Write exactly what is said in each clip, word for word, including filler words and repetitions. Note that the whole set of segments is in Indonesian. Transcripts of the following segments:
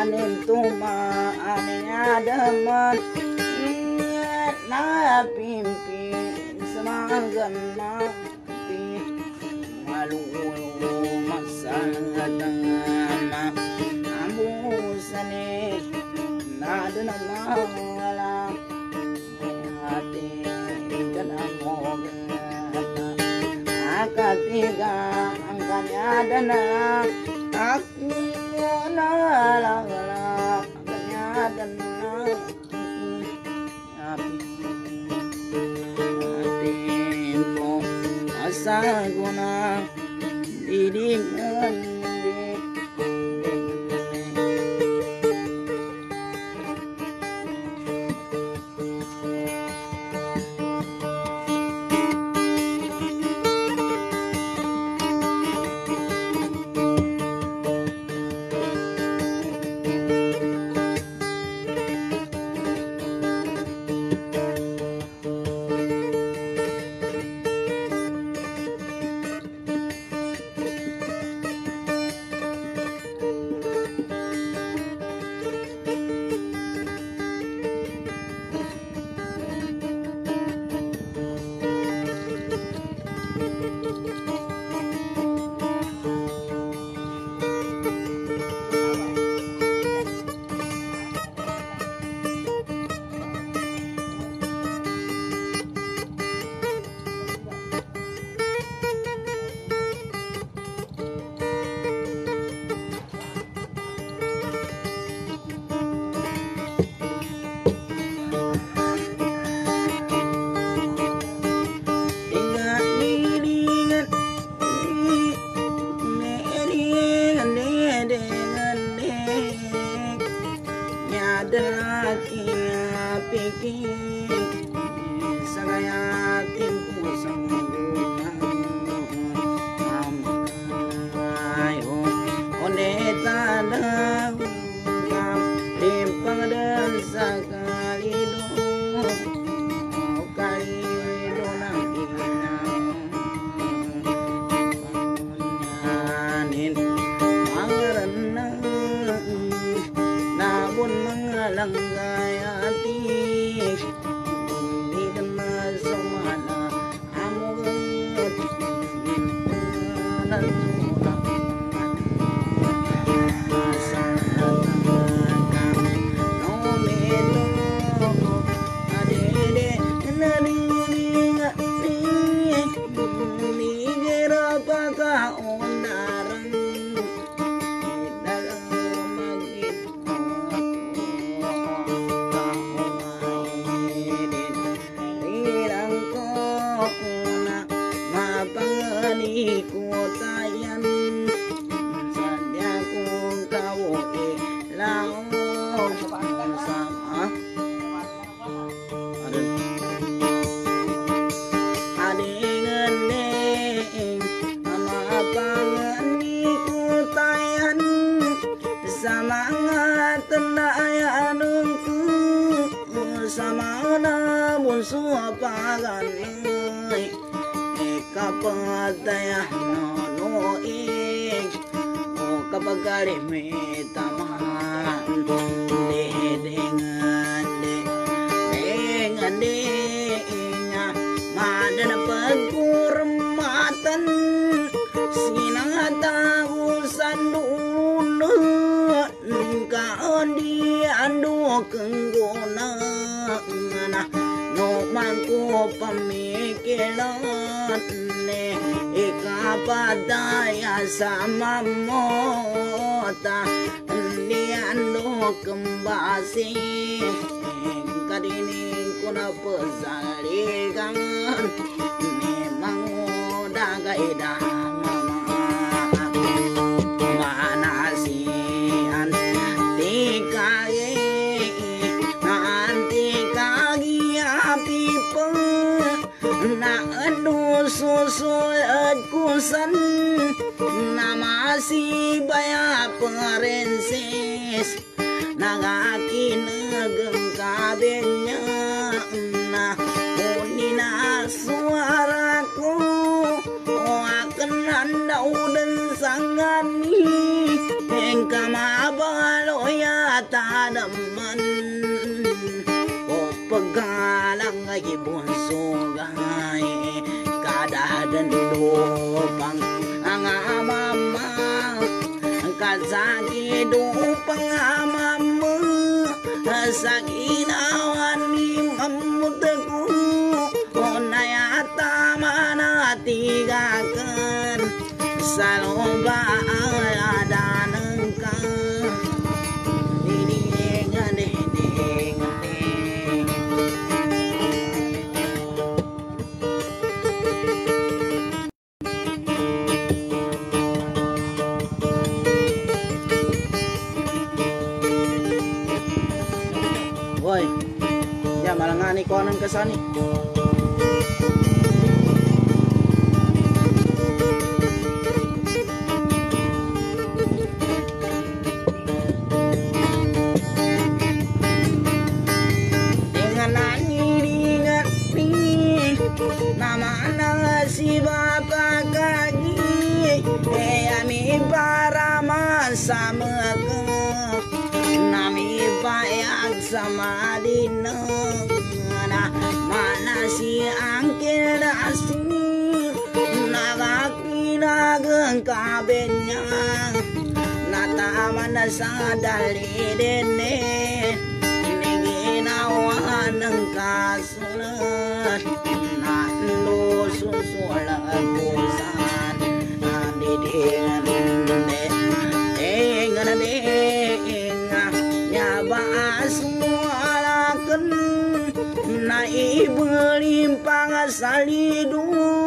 anin tuma aninya daman na pimpin semagan mati malu masalah ambusane nadana mala hati dan amogata akatiga angkanya dana aku nalala angkanya dana asa guna didingan sama mota diando kembasi kadini kuna pesaligan memang udah gaida mana sian tikai nanti kagi api peng na anu susul kusan nama si baya pengerensis nagakin negeng kabenya nah unina suaraku akan anda udan sangani engkau mabaloya daman o paggalang ay bunsugay kadadan lupang ang amama ang kasaki lupang amama sa ginawan ni mamutaku o nayata manatigakan sa lomba aladanang ka didingan didingan Woy, ya malangani ko anong kasani. Dengan nangiri ngerti nama nang si bapak kaki ami para sama ke nami bayag sama dina na mana si angkil dasir nagakinagang kabenya nataman na sa dalidene niginawa ng kasulat na no susulat kusan nandidingan dengan dengan nyaba sualakan na ibelimpang salidu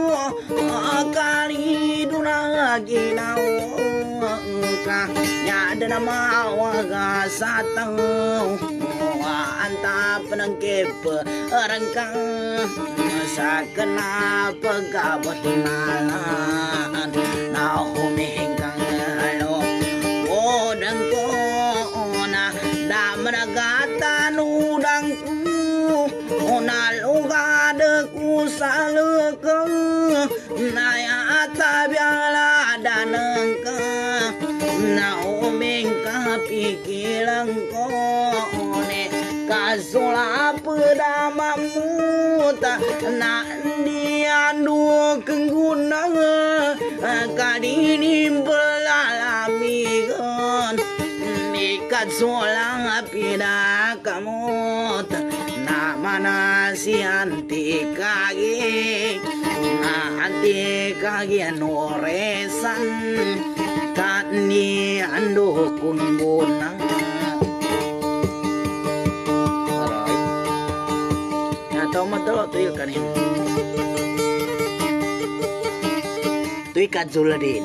kalidu na ginawa ka nyada na mawaga sa tao antap ng kepa arangkang sa kanapagabot nalan na humihingkang ano odang ko na damanagatan udang ko na lugad ko sa lukang nayata biala danang ka na uming kapikilang ko ne kasulap pedamamuta na diandu kenggunang kadinim belalamigan nikat solang pinakamot na mana si anti kage na anti kage noresan kat ni ando kungguna atau madalo tuil kanin tuil kazuladin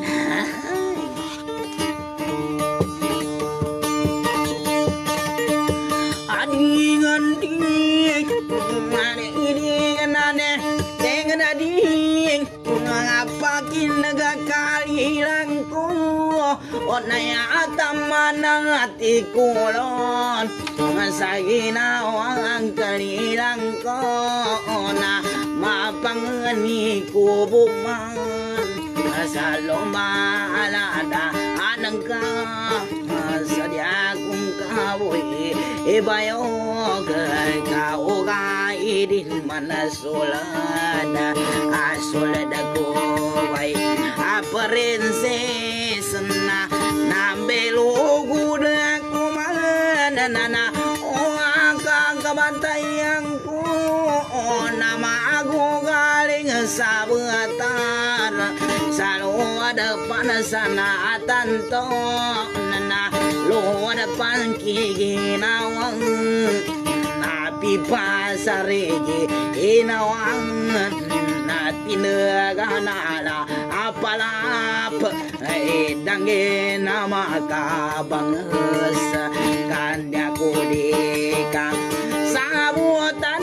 adingan ding adingan ane dengan ading ngapakin nagakali lang ko o nayata man ang ati kulon sa ginawang kalilang ko na mapangani ko buman sa lumalada anang ka sa diakong kawoy ibayo kao ka idin manasulad asulad ako ay aparenses na nambelugod ako manana o ang kakabantayan ko na magugaling sa buhatar sa luwad pa na sana atanto na luwad pa ang kiginawang napipasarigi inawang na tinaganala apalap ay dangin na makabangas kanya ko di ka sabutan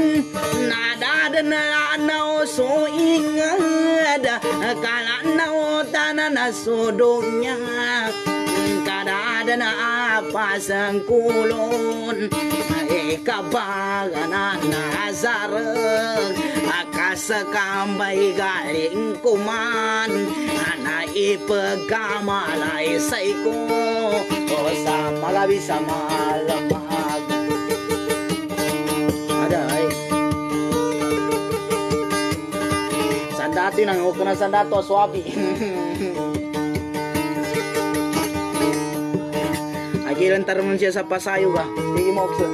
nadadanalaw so ingad kalanaw tanan na sudong niya ada na apa sengkulun kabagan nazareng akasekambay galing kuman ana ipagamalay sa iko o sa magabi sa malamag aday sandati nang huwag ka na sandato swabi agilan tarman siya sa pasayo ba hindi mo okso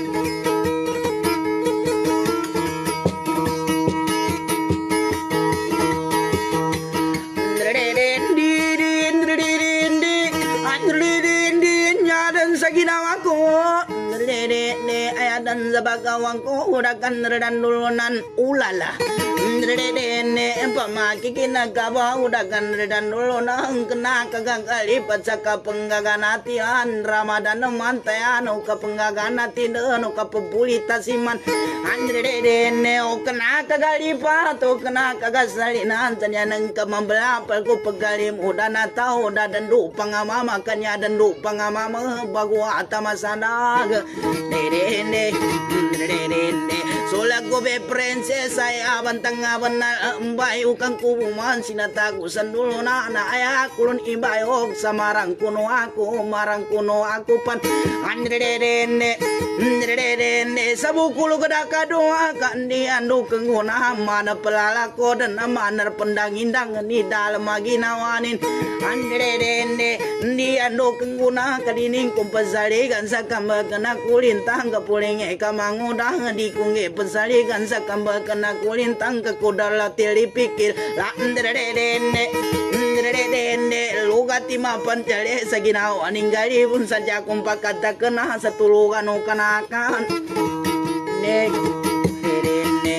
ginawa ko dede ayadan sa bagawang ko urakan redan dulunan ulala dede pamakikinagawa urakan redan dulunan kena kagagalipat sa kapenggaganatian Ramadan naman tayano kapenggaganati no kapabulita siman dede o kena kagalipat o kena kagasalinan tanya nang kamambelapal ko pagalim udah na tao udah dandu pangamama kanya dandu pangamama bago ata masanag dede dede sulag ko be princess ay abantang aban na mbay ukang kubuman sinatagusan dulo na na ay kulon ibay og sa marang kuno ako marang kuno ako pan dede dede sa bukulo kada kadua kandi ando kenguna mana pelala ko dan amanar pendang-indang ni dalam maginawanin dede di ando kenguna kadining kumpasaligan sa kamba kana kulintang kapuling e kamangudang di kungge pasaligan sa kamba kana kulintang kakudala tilipikir la ndredene ndredene lugati mapancale sa ginawa ninggali pun saja kumpakata kena sa tulugan o kanakan ne ndredene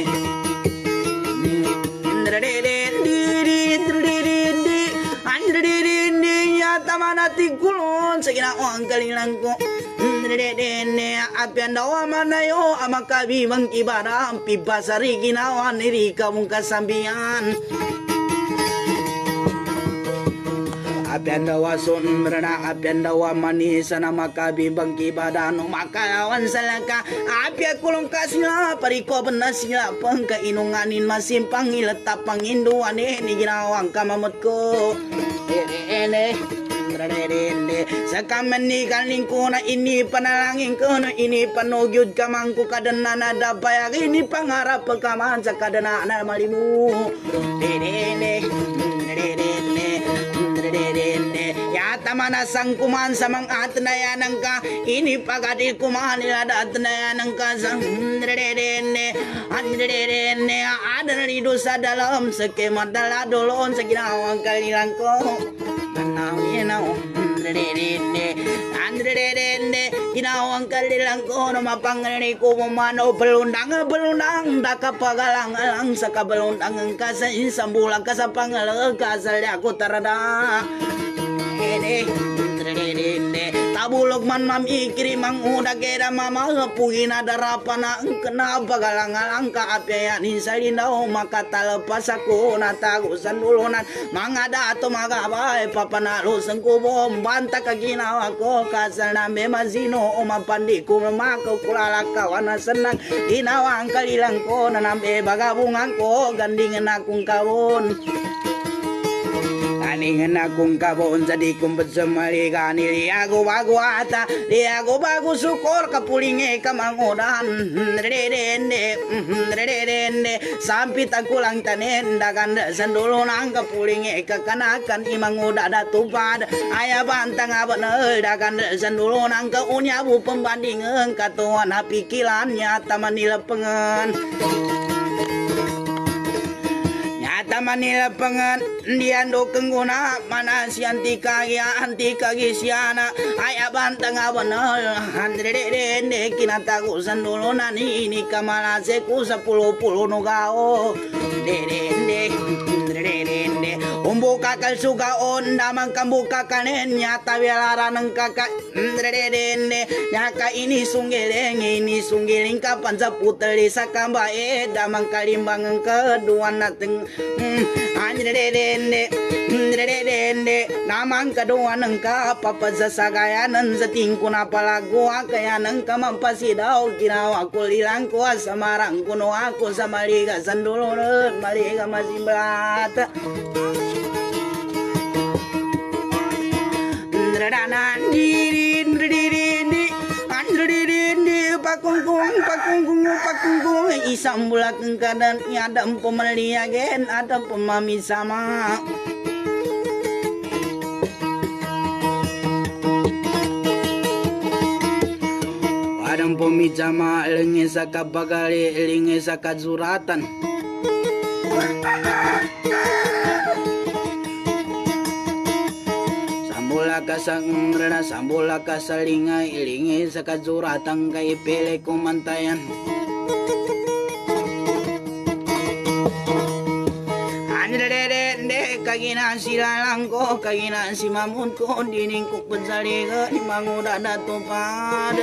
ndredene ndredene yata manati kulon sa ginawa ang kalilang ko dede apian dawa manayo amakabi bang ibara pibasari ginawa niri kamung kasambian apian dawa sun merana apian dawa manis sana makabi bang ibada no makawan salaka apia kulong kasila pariko benasila pengka inunganin masimpang iletap panginduan ni ginawang kamamot ko ene sakaman ni kaling ko na ini panalangin ko na ini panugyod kamangko kadana na dabayag ini pangarap pagkaman sa kadana na malimu dede yata manasang kuman sa mga atnayanang ka ini pagadi kuman nila atnayanang ka sa dede dede ada na rido sa dalam sa kemadala dolon sa ginawang kalilang ko Now, Andre ginawang kalilang ko na mapangani ko mumano belundang belundang daka pagalang alang sa kabalundang ang kasa isang bulang ka sa pangalag kasal ako tarada ene tabulog man mamikiri mang uda kera mama puhin ada rapana kena pagalang alang ka apyayan insalin daw makatalapas ako natagusan dulunan mangada ato magabay papanalo sang kubom banta ka ginawa ko kasal na may mazino o mapandi ko mamakaw kulalakawan na senang ginawa ang kalilang ko na nambe bagabungan ko gandingan akong kawon kaningan akong kabon sa di kong patsamali kani liago bago ata liago bago sukor kapulinge kamangudan redende redende sampit ako lang tanen dagan sandulo ng kapulinge kakanakan imanguda datupad ayabantang abanel dagan sandulo ng kaunyabu pembandingan katuan hapikilannya taman nilapengan Manila pangan diando kengguna mana si antika ya antika gisiana aya bantang abanal andre dende kinatagusan dulu nani ini kamalase ku sepuluh puluh nugao dende dende umbu kakal suga onda mangkambuka kanen nyata bialara nang kakak dende nyaka ini sunggeleng ini sunggeling kapan sa putri sa kambae damang kalimbang kedua nateng Anjredende Ndredende Namang kadua nengka papasasagayanan sa tingkuna palagua kaya nengka mampasidaw ginawa ko lilang ko sa marang kuno ako sa maliga sandulunod maliga masimbata Ndradanan diri ndridiri Andridiri pakungkung pakungkung pakungkung isang bulak keadaan ada pemeliagen ada pemami sama Wadang pemijama lengi saka bagali lengi saka zuratan Sambula kasang rena sambula kasalinga ilingi sakazuratan kay pele kumantayan Anjredende kagina silalang ko kagina si mamun ko dining ko pensaliga di manguda datupad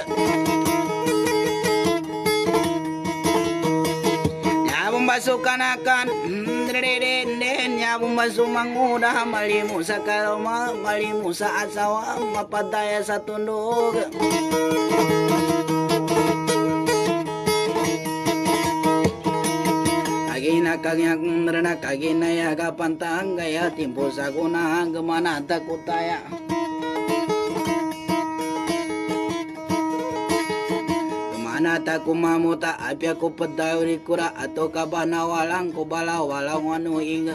Nyabong basukan akan Ndredende nyabong basu manguda malimu sa karoma malimu sa asawa mapadaya sa tundog Kagina kagyak nrena kagina ya kapantang gaya timpo sa kuna gemana takutaya Nata kumamuta apya ko padayuri kura ato kabana walang ko bala walang wanu inga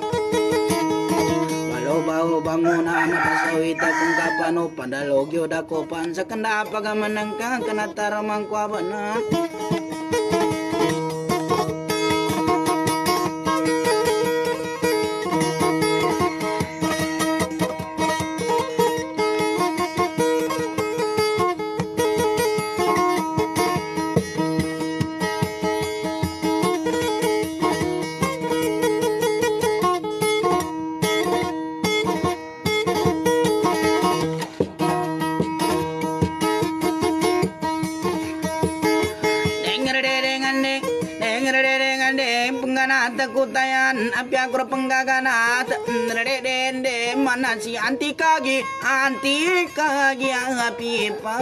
Walau bau banguna matasawita kung kapano pandalogyo dako pan sa kanda pagamanang ka kanataramang kwa bana Takutayan apya kro penggaganat ndredende mana si anti kagi anti kagi api pa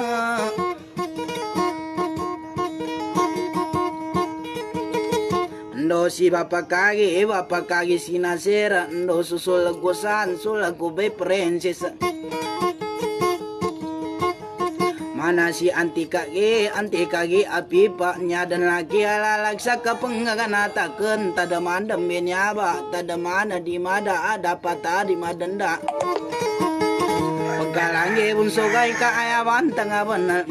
Ndo si bapak kagi bapak kagi sinasera ndo susul gosan sulaku be princess Mana si anti kagi anti kagi api pak nyadan lagi alalag sa kapenggaganataken tada mandem benyaba tada mana di mada ada pata di madenda pagkalangge bunso kay kaayawan tanga bener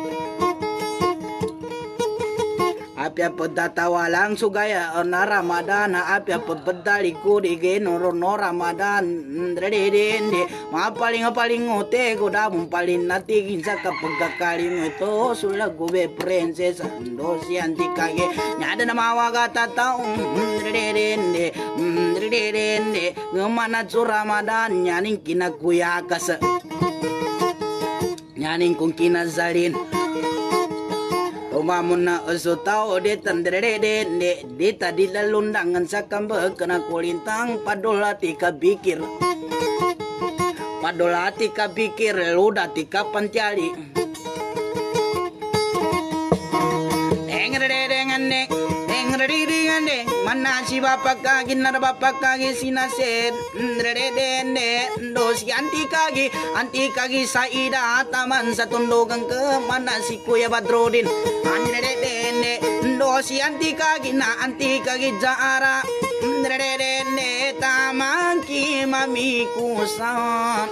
Apya pedatawa lang sugaya na Ramadan apya pedali ko di genoro no Ramadan ndredende mapaling paling ngote ko damong palin natigin sa kapagkakaling ito sulag ko be princess ando si anti kage nyada na mawaga tataong ndredende ndredende ngamana su Ramadan nyaning kinakuyakas nyaning kung kinazalin Umamun na uso tao de tandrede de de tadi lalundangan sa kamba kena kulintang padolati ka bikir padolati ka bikir ludati ka pancali engrede dengane engrede dengane mana si bapak kagi nar bapak kagi sinasen engrede dende do si anti kagi anti kagi saida taman sa tundogang ke mana si kuya Badrodin Andre dende do si anti kagi na anti kagi jaara Andre dende taman ki mami kusa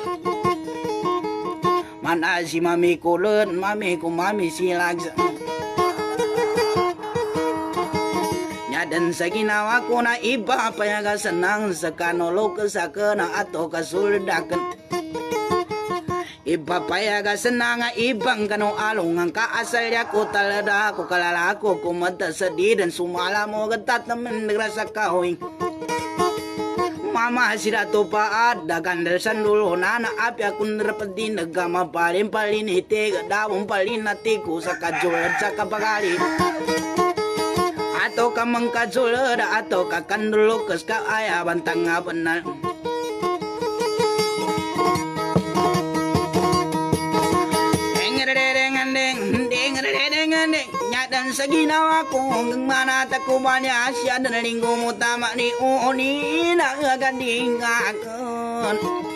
mana si mami kulun mami ku mami silag dan sa ginawa ko na iba payaga senang sa kanolo ka sa kana ato kasuldakan iba payaga senang ibang kano along ang kaasal ya ko talada ko kalalako kumata sa di dan sumala mo gatat naman nagrasa kahoy mama sira to pa ada gandersan dulu nana api aku nerpedi negama paling paling ite dawong paling natiku sa kajulat sa kapagali atau ka mengkaculada atau ka kandulu kes ka aya bantang benar. Dan saginawa ko hanggang manata ko ba niya siya dan linggo mo tama ni uni na aganding akon.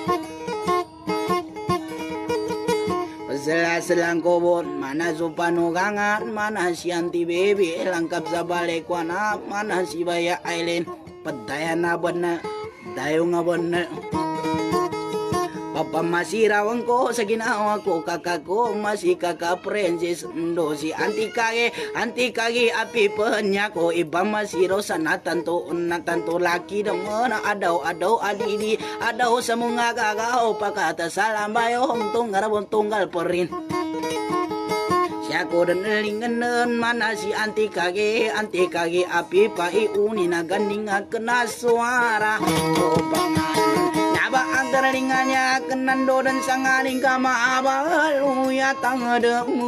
Pasala-salang ko bon mana so panugangan mana si anti baby langkap sa balik ko na mana si Baya Island padayan na ba na dayo nga ba na. Papa masih rawang ko sa ginawa ko kakak ko masih kakak princess ndo si anti kage anti kage api penya ko iba masih rosa na tanto na tanto laki demen adaw adaw adidi adaw sa mga gagaw pakata salam bayo hong ngarabon tunggal perin. Siya ko dan linganen mana si anti kage anti kage api pa iuni na ganding kena suara oh bangan. Ba ang daralingannya kenando dan sangaling kama abalu ya tangedemu.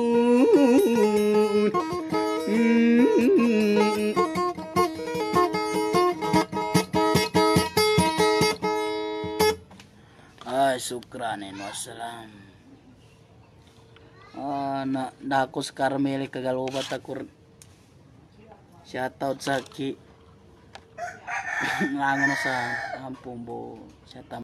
Ah, syukranin wassalam. Ah, na dakus karmeli kagalubat akur. Shoutout sa ki. Ngangon sa ampung bo.